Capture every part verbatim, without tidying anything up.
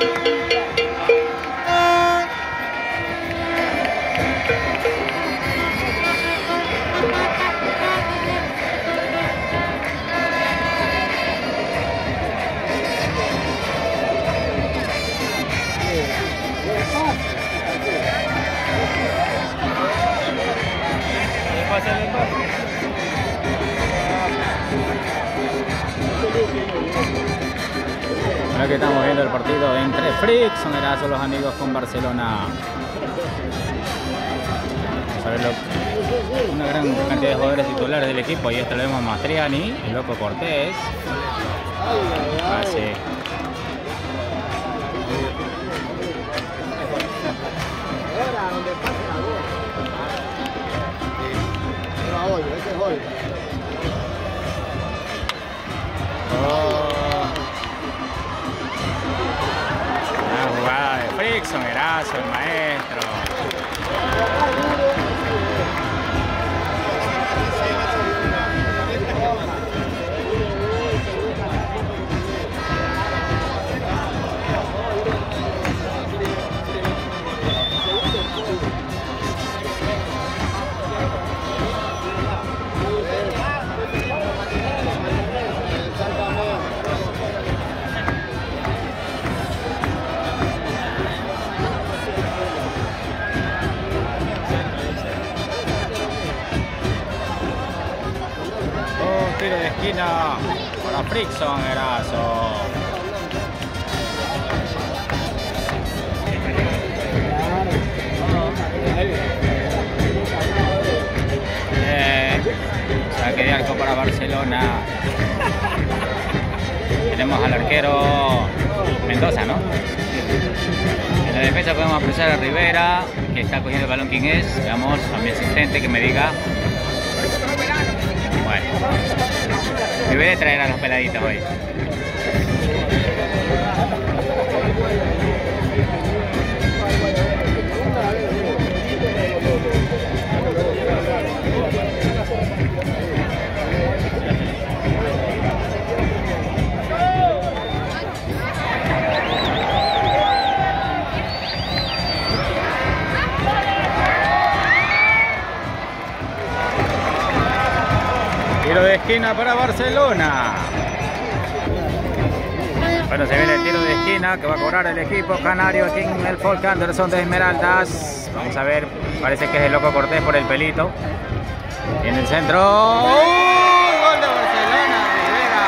Ahora que estamos viendo el partido entre Frickson Eraso, los amigos con Barcelona. Vamos a ver lo, una gran cantidad de jugadores titulares del equipo. Y esto lo vemos a Mastriani, el Loco Cortés. Ah, sí. Frickson Eraso, el maestro. Tiro de esquina para Frickson Eraso. Bien. Saque de arco para Barcelona. Tenemos al arquero Mendoza, ¿no? En la defensa podemos apreciar a Rivera, que está cogiendo el balón. ¿Quién es? Veamos a mi asistente que me diga. Bueno, deberé traer a los peladitos hoy. Tiro de esquina para Barcelona. Bueno, se viene el tiro de esquina que va a cobrar el equipo canario aquí en el Folk Anderson de Esmeraldas. Vamos a ver, parece que es el Loco Cortés por el pelito. Y en el centro, ¡uh! ¡Gol de Barcelona! Rivera.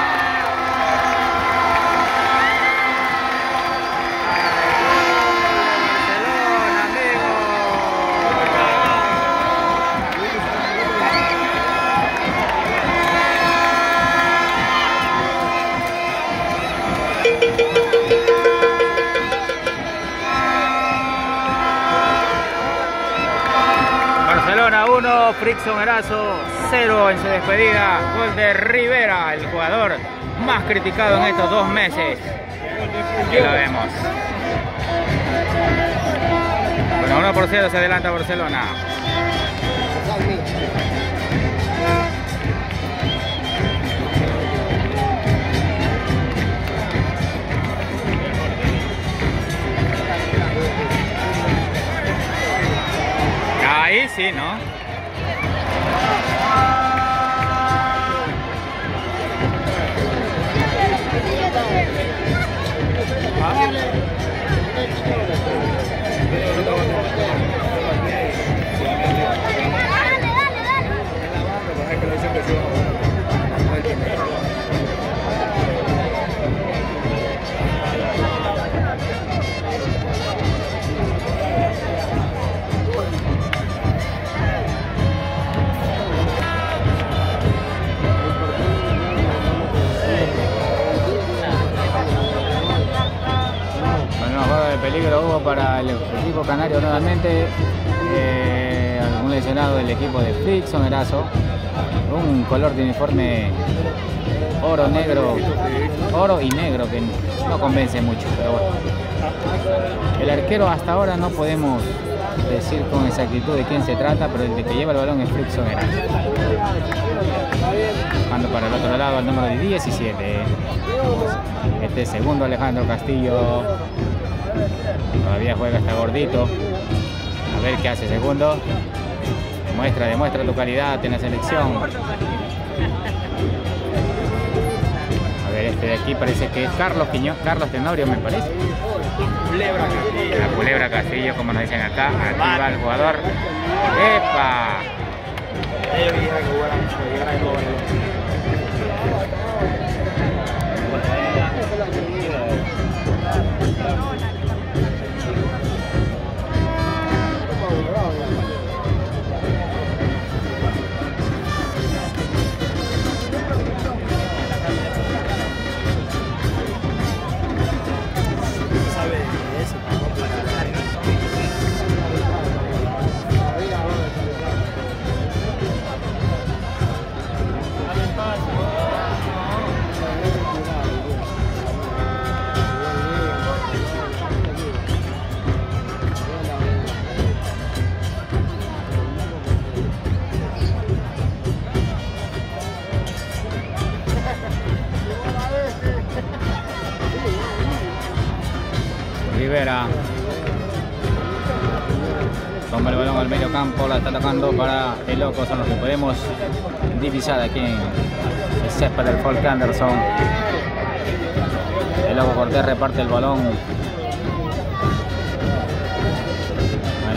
Barcelona, amigo. Barcelona uno, Frickson Eraso cero en su despedida. Gol de Rivera, el jugador más criticado en estos dos meses. Aquí lo vemos. Bueno, uno por cero se adelanta Barcelona. Ahí sí, ¿no? Peligro hubo para el equipo canario nuevamente. Eh, algún lesionado del equipo de Frickson Eraso. Un color de uniforme oro, negro, oro y negro que no convence mucho, pero bueno. El arquero hasta ahora no podemos decir con exactitud de quién se trata, pero el de que lleva el balón es Frickson Eraso. Jugando para el otro lado el número diecisiete. Este segundo Alejandro Castillo. Todavía juega, está gordito. A ver qué hace segundo. Demuestra, demuestra tu calidad en la selección. A ver, este de aquí parece que es Carlos Quiñón, Carlos Tenorio, me parece. Culebra Castillo. La Culebra Castillo, como nos dicen acá. Aquí va el jugador. ¡Epa! Ellos dijeron que hubiera mucho, llegara de nuevo. Rivera toma el balón al medio campo, la está tocando para el loco, son los que podemos divisar aquí en el césped del Folk Anderson. El loco Cortés reparte el balón. Bueno,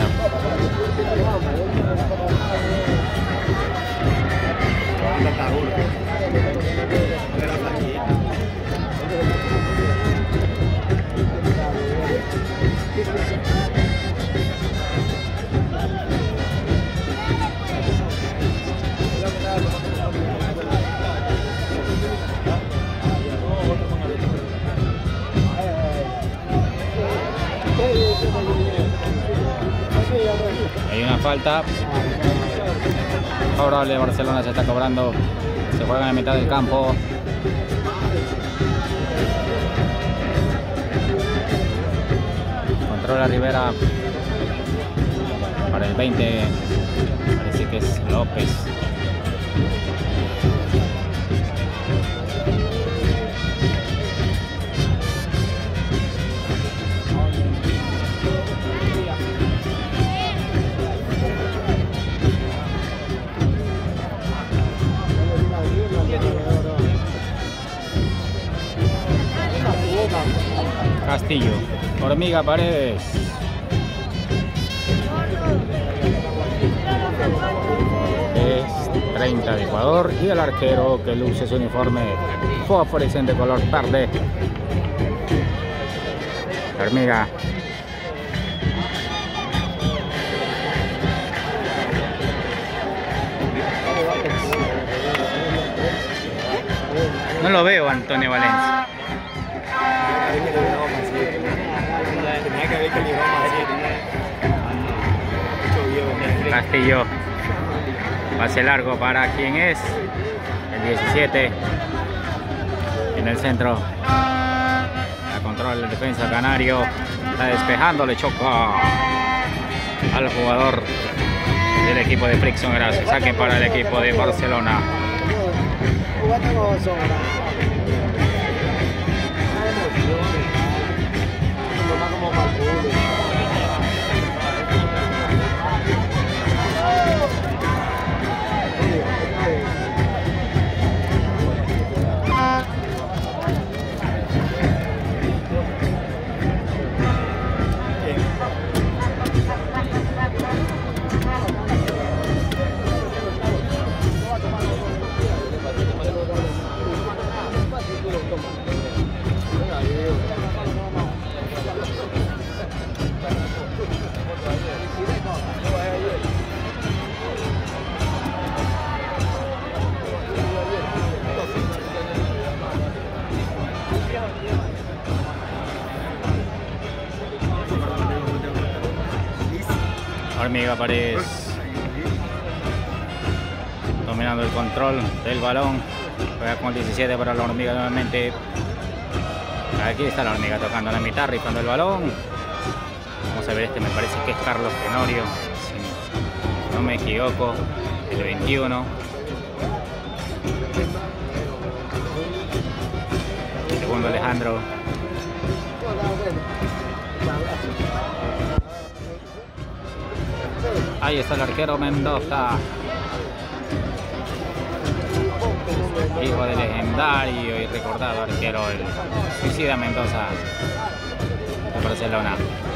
hay una falta favorable de Barcelona, se está cobrando, se juega en la mitad del campo. Controla Rivera para el veinte, parece que es López. Castillo, Hormiga Paredes. Es treinta de Ecuador y el arquero que luce su uniforme fosforescente color verde. Hormiga. No lo veo, Antonio Valencia. Tenía que ver que llegó más. Castillo. Pase largo para quien es el diecisiete. En el centro. La controla el defensa canario. Está despejando, le choca al jugador del equipo de Frickson Erazo. Saque para el equipo de Barcelona. Hormiga Paredes dominando el control del balón, juega con el diecisiete para la Hormiga nuevamente. Aquí está la Hormiga tocando la mitad, rifando el balón. Vamos a ver, este me parece que es Carlos Tenorio, si no me equivoco, el veintiuno. Segundo Alejandro. Ahí está el arquero Mendoza. Hijo del legendario y recordado arquero, el Suicida Mendoza de Barcelona.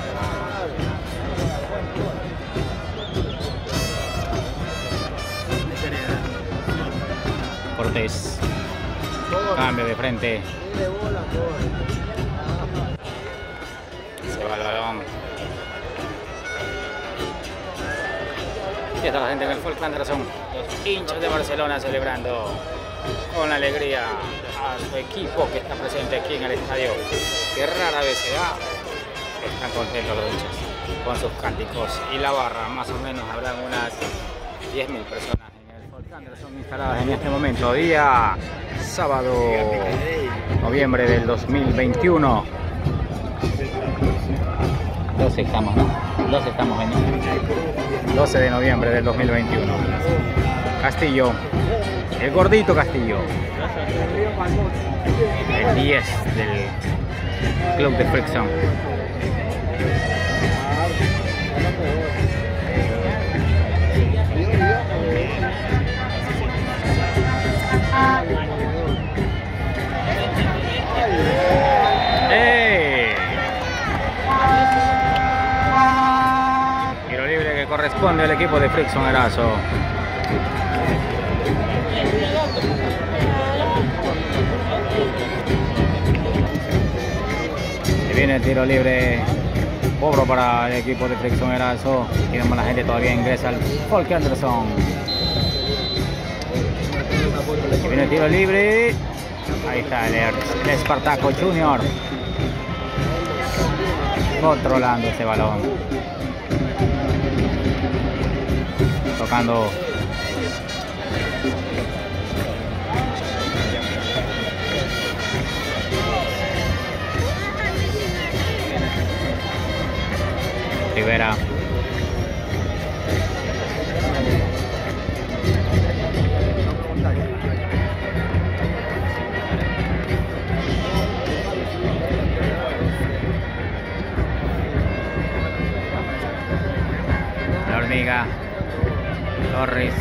Cortés. Cambio de frente. Se va el balón. Y está la gente en el Folk Anderson. Los hinchas de Barcelona celebrando con alegría a su equipo que está presente aquí en el estadio, que rara vez se da. Están contentos los hinchas con sus cánticos y la barra. Más o menos habrán unas diez mil personas en el Folk Anderson instaladas en este momento, día sábado, noviembre del dos mil veintiuno. doce estamos, ¿no? doce estamos en doce de noviembre del dos mil veintiuno. Castillo, el gordito Castillo, el diez del club de Frickson. ¡Ey! Tiro libre que corresponde al equipo de Frickson Erazo. Y viene el tiro libre, cobro para el equipo de Frickson Erazo. Y vemos la gente todavía ingresa al Folk Anderson. Y viene el tiro libre. Ahí está el, el Espartaco Junior controlando ese balón, tocando Rivera. La hormiga Torres.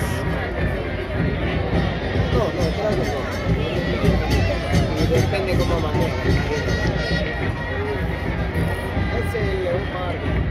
Depende cómo maneja. Ese es el León Marco.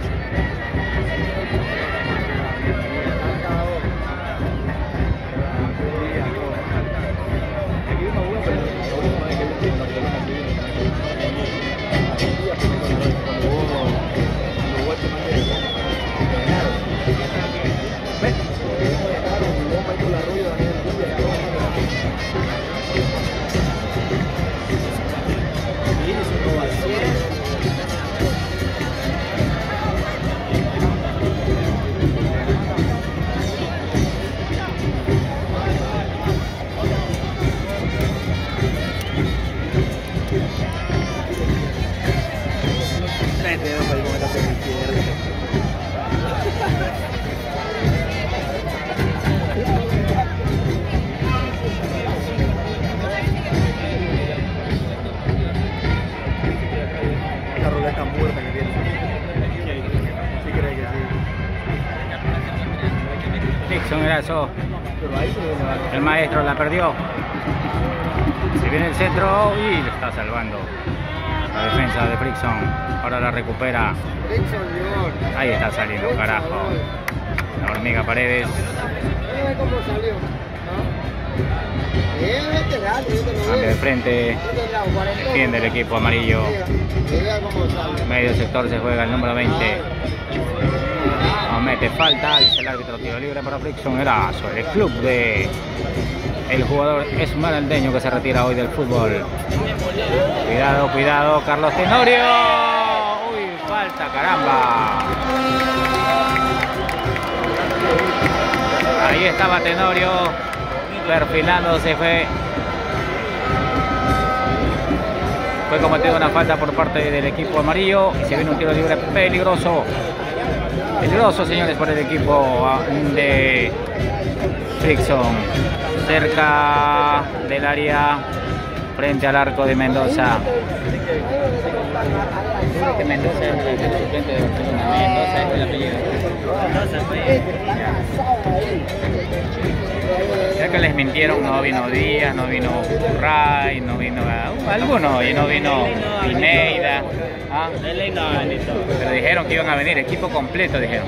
Frickson Erazo. El maestro la perdió. Se viene el centro y le está salvando la defensa de Frickson. Ahora la recupera. Ahí está saliendo, carajo. La hormiga Paredes. Cambio de frente. Defiende el equipo amarillo. Medio sector se juega el número veinte. No mete falta, dice el árbitro. Tiro libre para Frickson Erazo, el club de el jugador esmeraldeño que se retira hoy del fútbol. Cuidado, cuidado, Carlos Tenorio. Uy, falta, caramba. Ahí estaba Tenorio perfilándose, fue fue cometida una falta por parte del equipo amarillo y se viene un tiro libre peligroso. Peligroso, señores, por el equipo de Frickson. Cerca del área, frente al arco de Mendoza. Creo que Mendoza es el suplente de Barcelona. Mendoza es el apellido. Mendoza, pues. Ya que les mintieron, no vino Díaz, no vino Ray, no vino uh, alguno, y no vino Pineida. ¿Ah? Pero dijeron que iban a venir, equipo completo dijeron.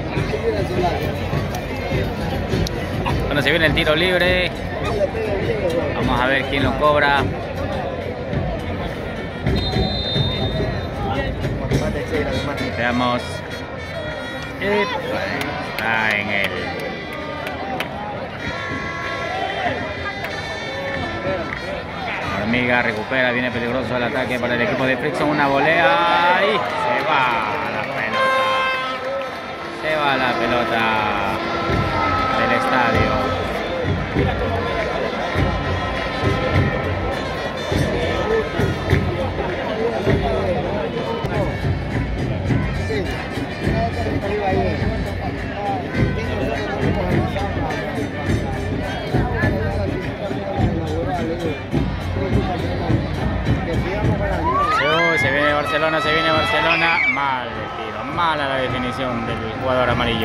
Bueno, se viene el tiro libre. Vamos a ver quién lo cobra. Veamos. Está en el... Hormiga recupera, viene peligroso el ataque para el equipo de Frickson. Una volea y se va la pelota. Se va la pelota del estadio. Se viene Barcelona, se viene Barcelona. Mal el tiro, mala la definición del jugador amarillo.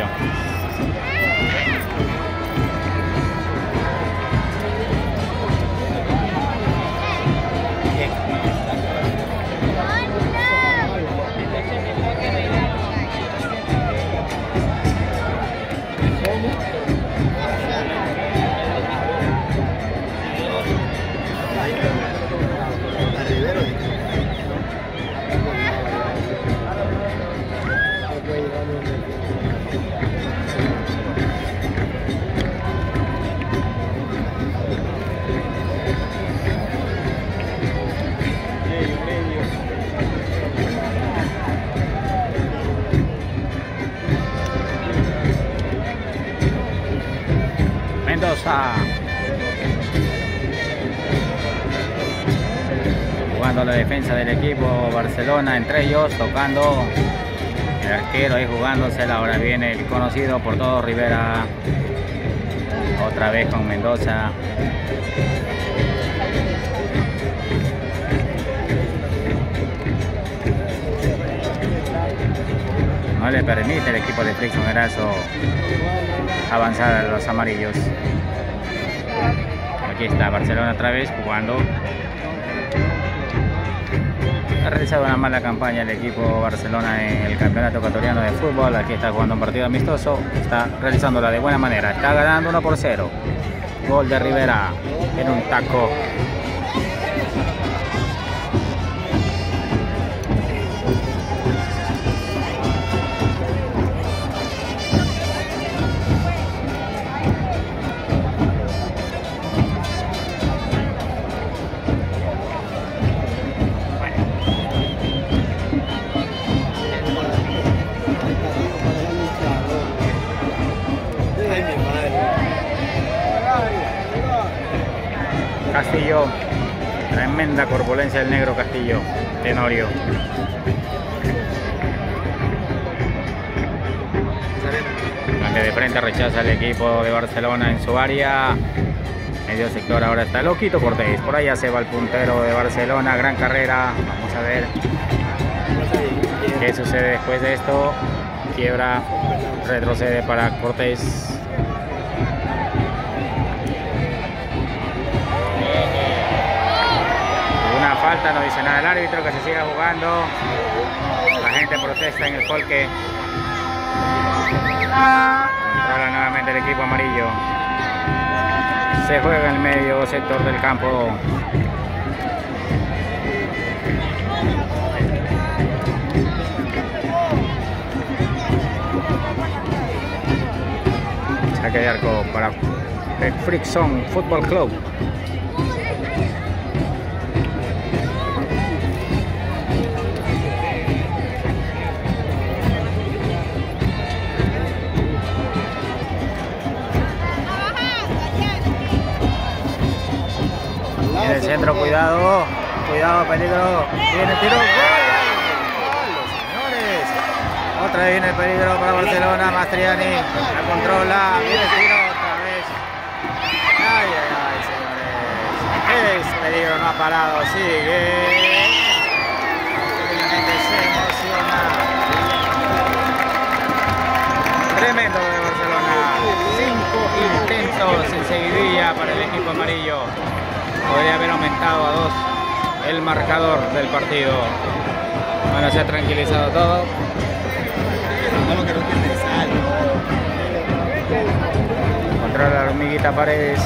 Mendoza jugando la defensa del equipo Barcelona, entre ellos tocando el arquero ahí jugándosela. Ahora viene el conocido por todos Rivera, otra vez con Mendoza. No le permite el equipo de Frickson Erazo avanzar a los amarillos. Aquí está Barcelona otra vez jugando. Ha realizado una mala campaña el equipo Barcelona en el campeonato ecuatoriano de fútbol. Aquí está jugando un partido amistoso. Está realizándola de buena manera. Está ganando uno por cero. Gol de Rivera en un taco. Castillo, tremenda corpulencia del negro Castillo, Tenorio. Ante de frente rechaza el equipo de Barcelona en su área. Medio sector ahora está Loquito Cortés. Por allá se va el puntero de Barcelona. Gran carrera. Vamos a ver qué sucede después de esto. Quiebra, retrocede para Cortés. Falta, no dice nada el árbitro, que se siga jugando. La gente protesta en el folque. Controla nuevamente el equipo amarillo. Se juega en el medio sector del campo. Saque de arco para el Frickson Football Club. En el centro, cuidado, cuidado, peligro. Viene el tiro, gol, señores. Otra vez viene el peligro para Barcelona. Mastriani la controla, viene el tiro otra vez. Ay, ay, ay, señores. Es peligro, no ha parado, sigue. La gente se emociona. Podría haber aumentado a dos el marcador del partido. Bueno, se ha tranquilizado todo. Controla la hormiguita Paredes.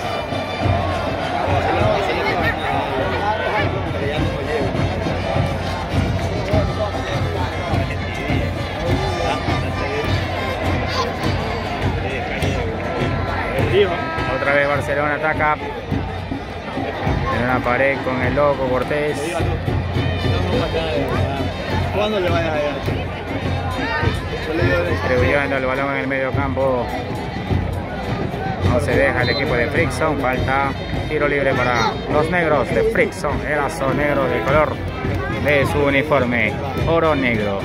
Otra vez Barcelona ataca en una pared con el loco Cortés. ¿Cuándo le vayas a ir? Distribuyendo el balón en el medio campo. No se deja el equipo de Frickson. Falta tiro libre para los negros de Frickson. Eraso negro de color de su uniforme, oro negro.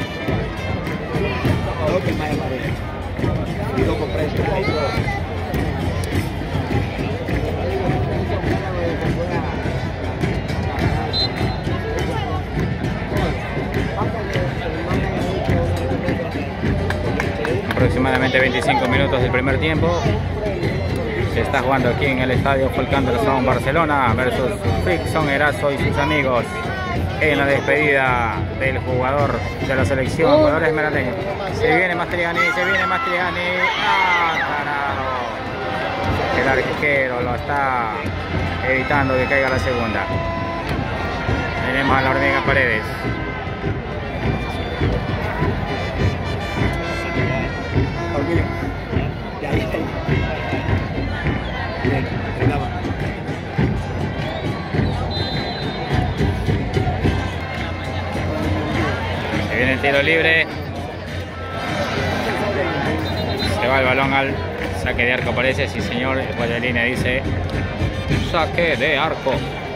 Aproximadamente veinticinco minutos del primer tiempo. Se está jugando aquí en el estadio Folk Anderson Barcelona versus Frickson Eraso y sus amigos en la despedida del jugador de la selección, jugador esmeraldeño. Se viene Mastriani, se viene Mastriani. ¡Ah, carajo! El arquero lo está evitando que caiga la segunda. Tenemos a la hormiga Paredes. Se viene el tiro libre. Se va el balón al saque de arco, parece. Sí, señor. Después de línea dice saque de arco.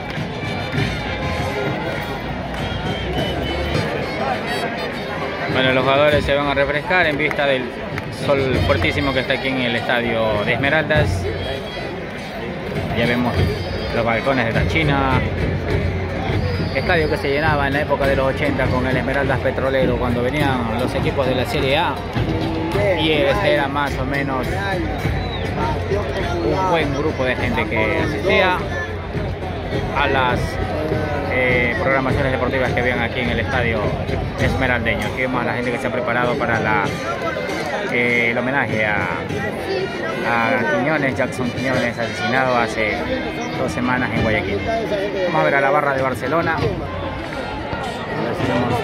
Bueno, los jugadores se van a refrescar en vista del sol fuertísimo que está aquí en el estadio de Esmeraldas. Ya vemos los balcones de la China. Estadio que se llenaba en la época de los ochenta con el Esmeraldas Petrolero, cuando venían los equipos de la Serie A. Y este era más o menos un buen grupo de gente que asistía a las eh, programaciones deportivas que habían aquí en el estadio esmeraldeño. Aquí vemos a la gente que se ha preparado para la, eh, el homenaje a, a Quiñones, Jackson Quiñones, asesinado hace dos semanas en Guayaquil. Vamos a ver a la barra de Barcelona. A ver si vemos.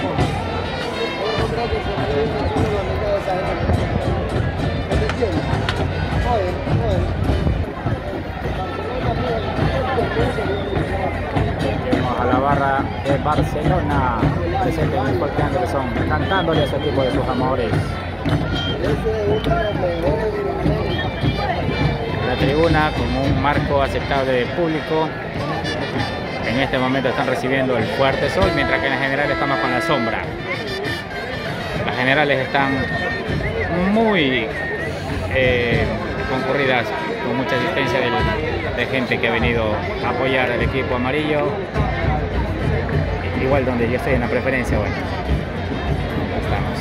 Vemos a la barra de Barcelona presente en el Folk Anderson, cantándole a su equipo de sus amores. La tribuna con un marco aceptable del público. En este momento están recibiendo el fuerte sol, mientras que en general estamos con la sombra. Las generales están muy eh, concurridas, con mucha asistencia de, de gente que ha venido a apoyar al equipo amarillo. Igual donde yo estoy en la preferencia, bueno, estamos.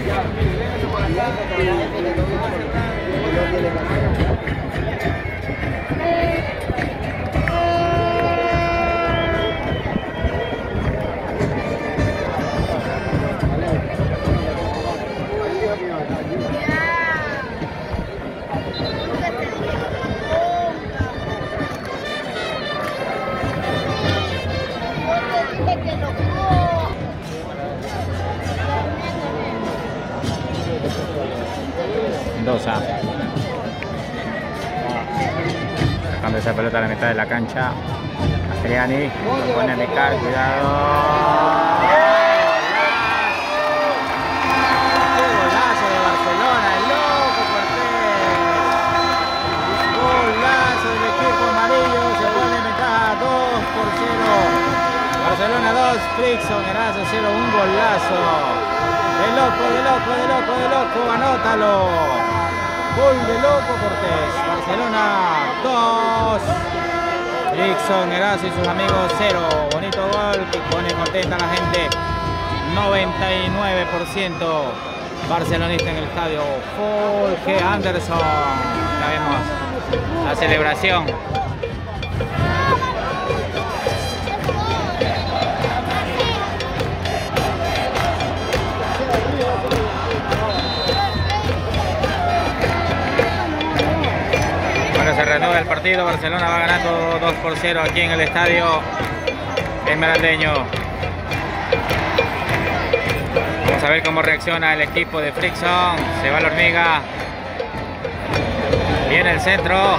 Mendoza sacando esa pelota a la mitad de la cancha. Mastriani lo pone a picar, cuidado. ¡Qué golazo de Barcelona! ¡El loco Cortés! Golazo del equipo amarillo, se pone en ventaja dos por cero. Barcelona dos, Frickson Eraso cero, un golazo. De loco, de loco, de loco, de loco, anótalo. Gol de loco Cortés. Barcelona dos, Frickson Eraso y sus amigos cero. Bonito gol que pone contenta a la gente. noventa y nueve por ciento barcelonista en el estadio Folk Anderson. Ya vemos la celebración partido. Barcelona va ganando dos por cero aquí en el estadio esmeraldeño. Vamos a ver cómo reacciona el equipo de Frickson. Se va la hormiga. Viene el centro.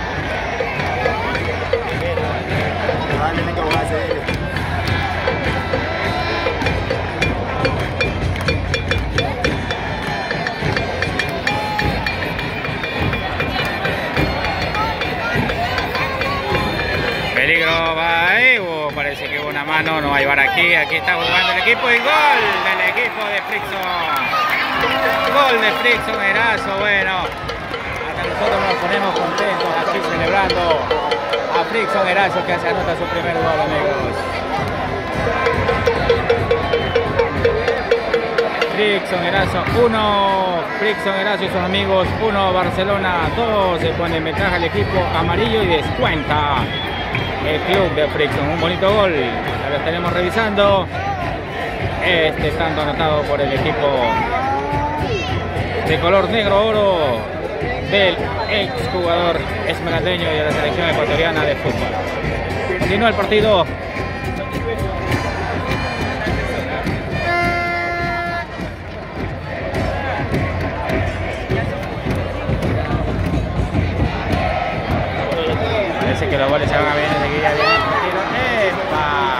Peligro, va ahí. Uh, parece que hubo una mano, no hay bar aquí. Aquí está jugando el equipo y gol del equipo de Frickson. Gol de Frickson, Erazo. Bueno, hasta nosotros nos ponemos contentos aquí celebrando a Frickson Erazo, que se anota su primer gol, amigos. Frickson Erazo uno, Frickson Erazo y sus amigos uno, Barcelona dos. Se pone en ventaja el equipo amarillo y descuenta el club de Frickson. Un bonito gol, ya lo estaremos revisando. Este tanto anotado por el equipo de color negro oro del exjugador esmeraldeño y de la selección ecuatoriana de fútbol. Continúa el partido. Parece que los goles se van a venir enseguida. Viene el partido. ¡Epa!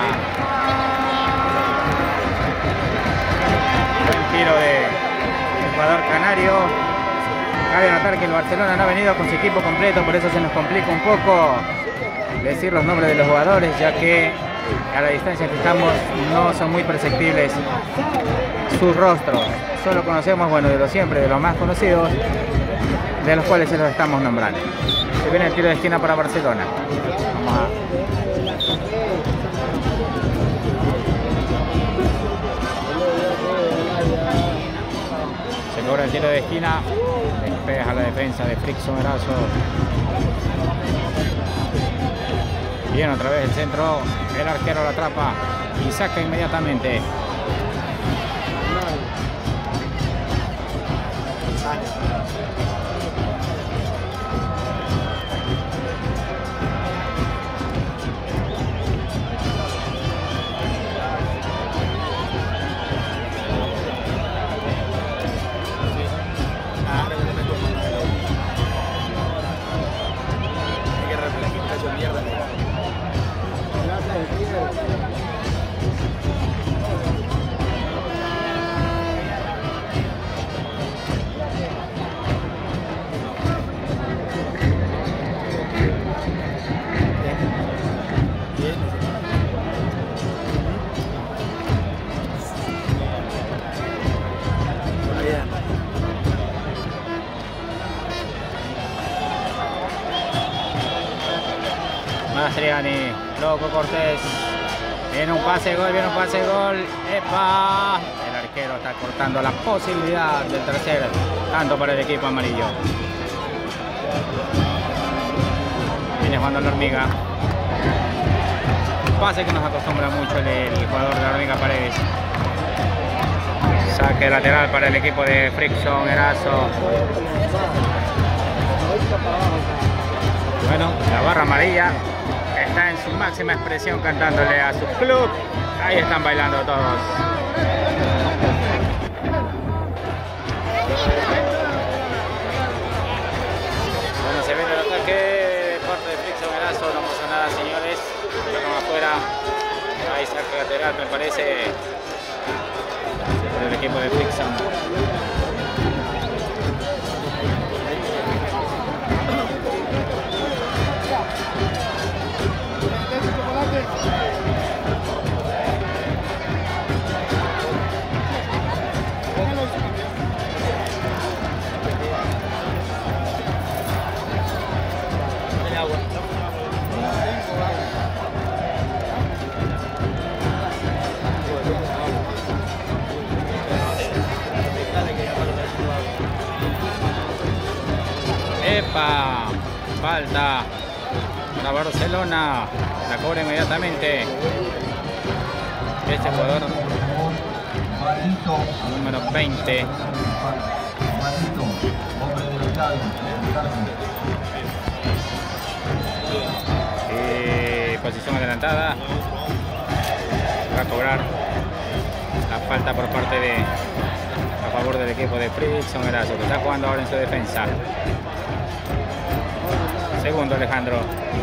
Buen tiro de jugador canario. Cabe notar que el Barcelona no ha venido con su equipo completo, por eso se nos complica un poco decir los nombres de los jugadores, ya que a la distancia que estamos no son muy perceptibles sus rostros. Solo conocemos, bueno, de los siempre, de los más conocidos, de los cuales se los estamos nombrando. Se viene el tiro de esquina para Barcelona. Vamos a... Se logra el tiro de esquina. Despeja la defensa de Frickson Erazo. Bien, otra vez el centro. El arquero la atrapa y saca inmediatamente. Mastriani, Loco Cortés, viene un pase gol, viene un pase gol, ¡epa! El arquero está cortando la posibilidad del tercer tanto para el equipo amarillo. Viene jugando la hormiga, pase que nos acostumbra mucho el, el jugador de la hormiga Paredes. Saque lateral para el equipo de Frickson Erazo. Bueno, la barra amarilla está en su máxima expresión cantándole a su club. Ahí están bailando todos. Bueno, se viene el ataque de parte de Frickson Erazo. No pasa nada, señores. Tocan afuera. Ahí saca lateral, me parece, del equipo de Frickson. Epa, falta para Barcelona, la cobra inmediatamente este jugador número veinte. posición adelantada. Va a cobrar la falta por parte de a favor del equipo de Frickson Erazo, que está jugando ahora en su defensa. Segundo Alejandro.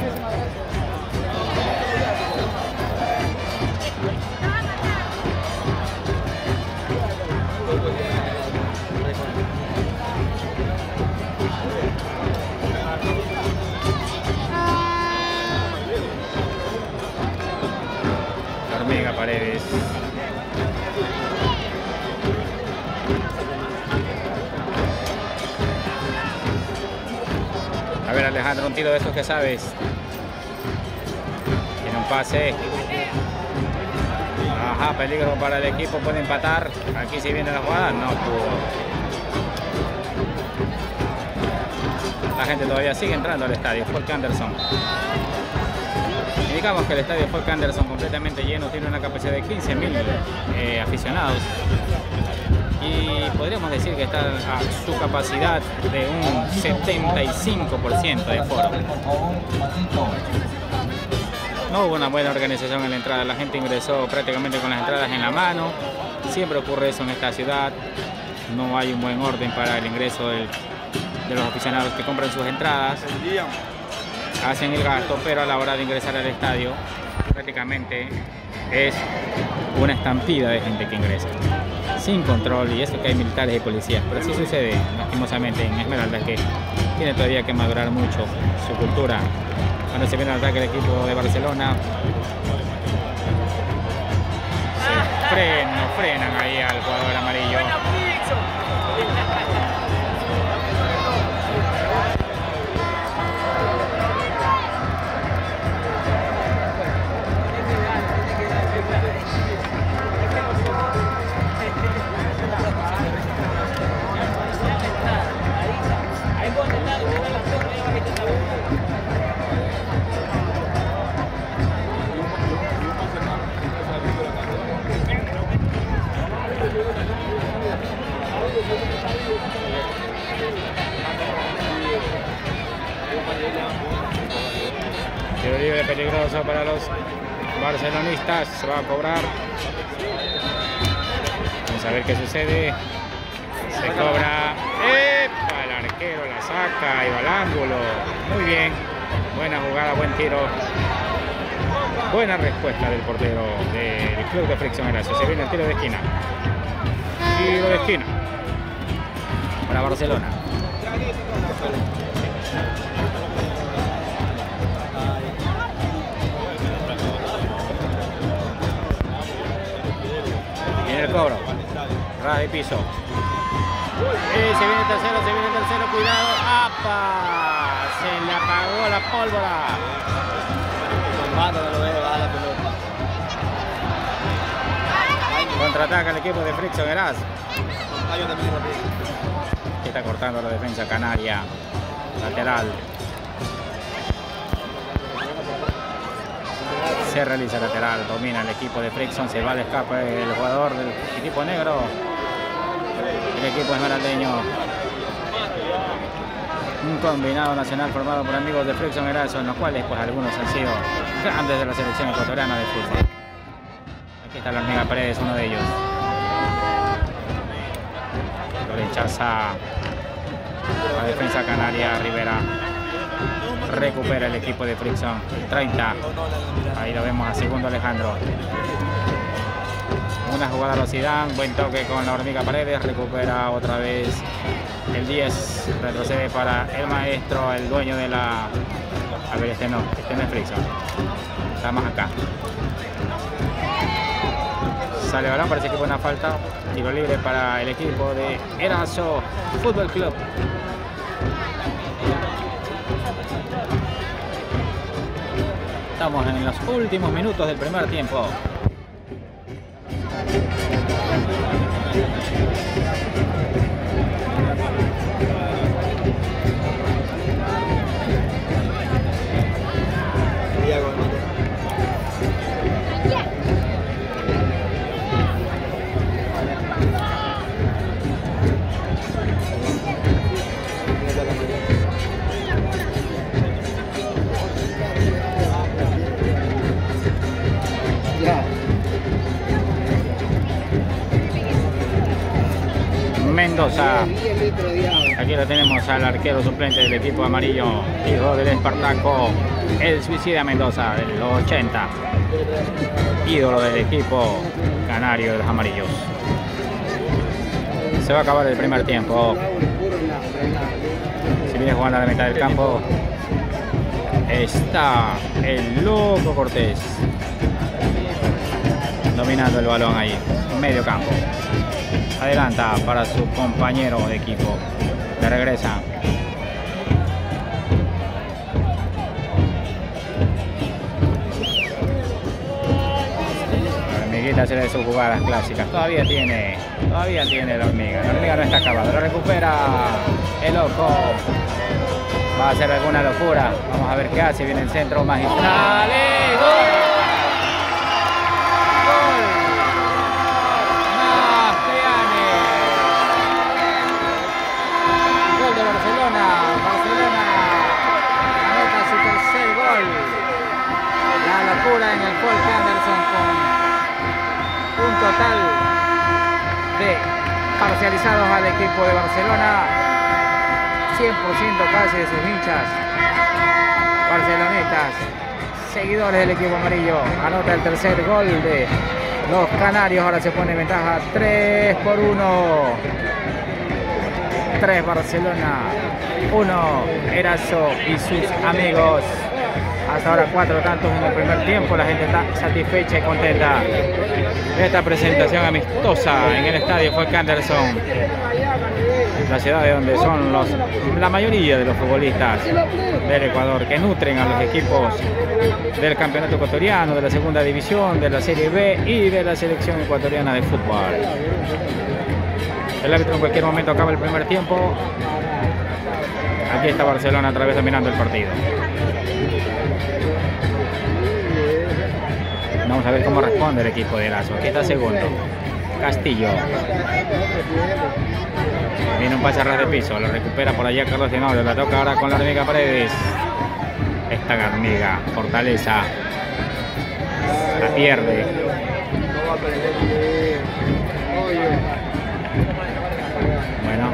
Hormiga Paredes. A ver, Alejandro, un tiro de esos que sabes. Tiene un pase. Ajá, peligro para el equipo, puede empatar. Aquí si viene la jugada, no pudo. La gente todavía sigue entrando al estadio Folk Anderson. Indicamos que el estadio Folk Anderson completamente lleno, tiene una capacidad de quince mil eh, aficionados. Y podríamos decir que está a su capacidad de un setenta y cinco por ciento de foro. No hubo una buena organización en la entrada, la gente ingresó prácticamente con las entradas en la mano. Siempre ocurre eso en esta ciudad, no hay un buen orden para el ingreso del, de los aficionados que compran sus entradas. Hacen el gasto, pero a la hora de ingresar al estadio prácticamente es una estampida de gente que ingresa sin control, y eso que hay militares y policías, pero así sucede lastimosamente en Esmeralda, que tiene todavía que madurar mucho su cultura. Cuando se viene al ataque del equipo de Barcelona, se frenan, frenan ahí al jugador amarillo. Tiro libre peligroso para los barcelonistas, se va a cobrar. Vamos a ver qué sucede. Se cobra. ¡Epa! El arquero la saca y va al ángulo. Muy bien. Buena jugada, buen tiro. Buena respuesta del portero del club de Frickson Erazo. Se viene el tiro de esquina. Tiro de esquina para Barcelona. Viene el cobro. Ras de piso. Eh, se viene el tercero, se viene el tercero. Cuidado. ¡Apa! Se le apagó la pólvora. Contraataca el equipo de Frickson Erazo. Está cortando la defensa canaria. Lateral. Se realiza lateral. Domina el equipo de Frickson. Se va al escape el jugador del equipo negro. El equipo esmeraldeño. Un combinado nacional formado por amigos de Frickson Erazo, en los cuales pues algunos han sido grandes de la selección ecuatoriana de fútbol. Aquí está la Hormiga Paredes, uno de ellos. Lo rechaza la defensa canaria. Rivera recupera el equipo de Frickson. treinta. Ahí lo vemos a segundo Alejandro. Una jugada a los Zidane, buen toque con la Hormiga Paredes, recupera otra vez el diez, retrocede para el maestro, el dueño de la... A ver, este no, este no es Frickson, estamos acá. Sale balón, parece que fue una falta, tiro libre para el equipo de Erazo Fútbol Club. Estamos en los últimos minutos del primer tiempo. Mendoza. Aquí lo tenemos al arquero suplente del equipo amarillo, hijo del Espartaco, el Suicida Mendoza, del ochenta. Ídolo del equipo canario de los amarillos. Se va a acabar el primer tiempo. Si viene jugando a la mitad del campo está el Loco Cortés, dominando el balón ahí, medio campo. Adelanta para su compañero de equipo. Le regresa. La hormiguita se de sus jugadas clásicas. Todavía tiene, todavía tiene la hormiga. La hormiga no está acabada. Lo recupera el Loco. Va a hacer alguna locura. Vamos a ver qué hace. Viene el centro magistral. ¡Eh! ¡Gol! ¡Gol! Mastriani. Gol de Barcelona. Barcelona anota su tercer gol. La locura en el Folk Anderson con un total de parcializados al equipo de Barcelona. cien por ciento casi de sus hinchas barcelonistas, seguidores del equipo amarillo. Anota el tercer gol de los canarios. Ahora se pone en ventaja tres por uno. tres Barcelona, uno Eraso y sus amigos. Hasta ahora cuatro tantos en el primer tiempo. La gente está satisfecha y contenta de esta presentación amistosa en el estadio Folk Anderson, la ciudad de donde son los, la mayoría de los futbolistas del Ecuador, que nutren a los equipos del campeonato ecuatoriano, de la segunda división, de la Serie B y de la selección ecuatoriana de fútbol. El árbitro en cualquier momento acaba el primer tiempo. Aquí está Barcelona otra vez dominando el partido. Vamos a ver cómo responde el equipo de Eraso. Aquí está segundo, Castillo. Viene un pase a ras de piso, lo recupera por allá Carlos Tenorio, la toca ahora con la hormiga Paredes. Esta hormiga, fortaleza, la pierde. Bueno,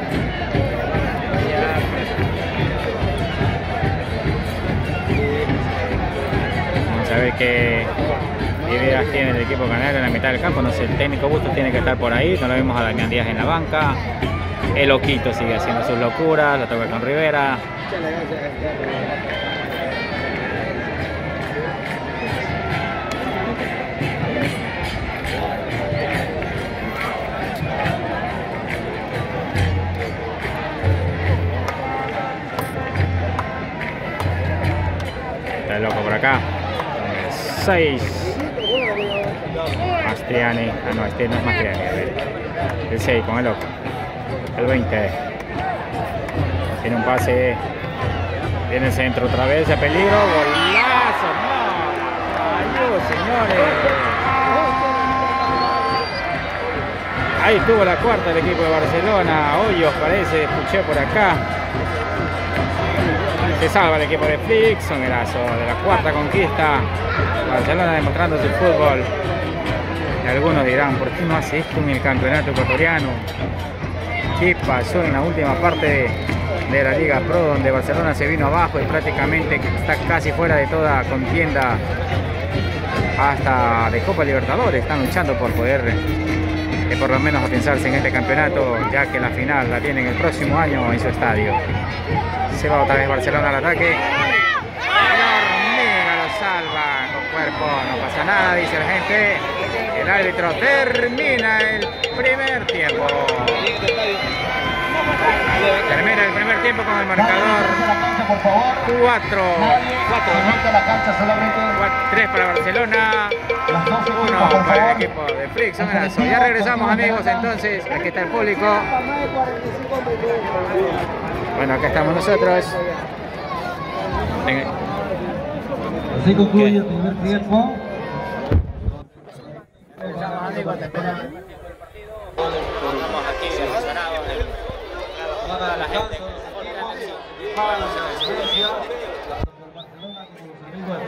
vamos a ver qué ideas tiene el equipo canario en la mitad del campo. No sé, el técnico Bustos tiene que estar por ahí. No lo vemos a Damián Díaz en la banca. El Loquito sigue haciendo sus locuras. La toca con Rivera. Está el Loco por acá. seis. Mastriani. Ah, no, este no es Mastriani. El seis con el Loco. El veinte. Tiene un pase. Viene el centro otra vez. A peligro. Golazo. No. Ayuda, señores. Ahí tuvo la cuarta del equipo de Barcelona. Hoyos parece. Escuché por acá. Se salva el equipo de Flixson. Eraso de la cuarta conquista. Barcelona demostrando su fútbol. Y algunos dirán, ¿por qué no hace esto en el campeonato ecuatoriano? ¿Qué pasó en la última parte de, de la Liga Pro, donde Barcelona se vino abajo y prácticamente está casi fuera de toda contienda hasta de Copa Libertadores? Están luchando por poder eh, por lo menos afianzarse en este campeonato, ya que la final la tienen el próximo año en su estadio. Se va otra vez Barcelona al ataque. Salva con cuerpo, no pasa nada, dice la gente. El árbitro termina el primer tiempo. Termina el primer tiempo con el marcador cuatro, tres para Barcelona, uno para el equipo de Flixson. Ya regresamos, amigos, entonces. Aquí está el público. Bueno, acá estamos nosotros. Venga. Así concluye el primer tiempo. Estamos, amigos, esperando el primer partido. Estamos aquí emocionados de toda la gente.